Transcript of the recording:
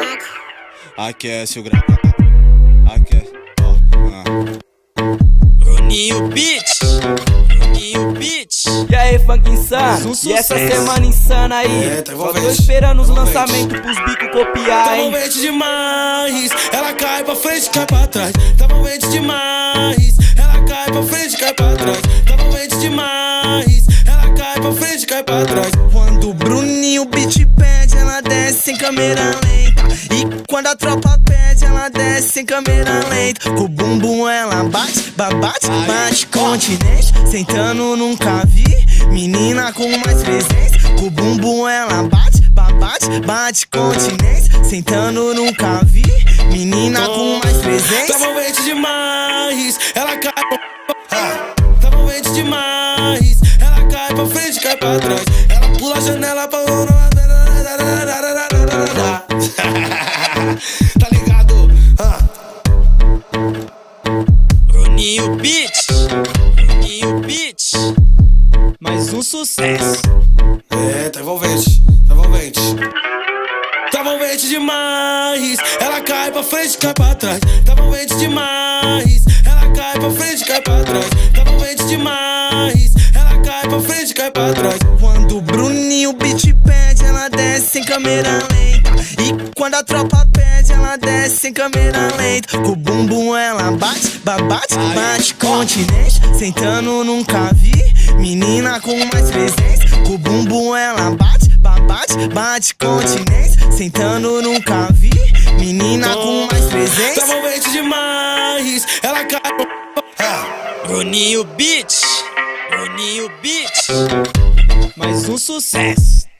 Aquece o grau. Aquece. Roninho Beats. Roninho Beats. E aí, funk insano? E essa semana insana aí? Só tô esperando os lançamentos pros bicos copiar, tá hein? envolvente demais, ela cai pra frente, cai pra trás. Tá envolvente demais, ela cai pra frente, cai pra trás. Tá envolvente demais, ela cai pra frente, cai pra trás. Quando o Bruninho Beat pede, ela desce em câmera lenta. E quando a tropa pede, ela desce em câmera lenta. Com o bumbum ela bate, bate continente. Sentando nunca vi menina com mais presença. Com o bumbum ela bate, bate continente. Sentando nunca vi menina com mais presença. Tá envolvente demais, ela cai tá envolvente demais, ela cai pra frente, cai pra trás. Ela pula a janela pra tá ligado? Roninho Beats. Roninho Beats. Mais um sucesso. Tá envolvente, tá envolvente. Tá envolvente demais, ela cai pra frente, cai pra trás. Tá envolvente demais, ela cai pra frente, cai pra trás. Tá envolvente demais, ela cai pra frente, cai pra trás. Quando o Bruninho Beat pede, ela desce em câmera lenta. E quando a tropa pede, ela desce em câmera lenta. Com o bumbum ela bate, bate continente. Sentando nunca vi menina com mais presença. Com o bumbum ela bate, bate continente. Sentando nunca vi menina com mais presença. Tá envolvente demais, ela cai Roninho Beats. Roninho Beats. Mais um sucesso.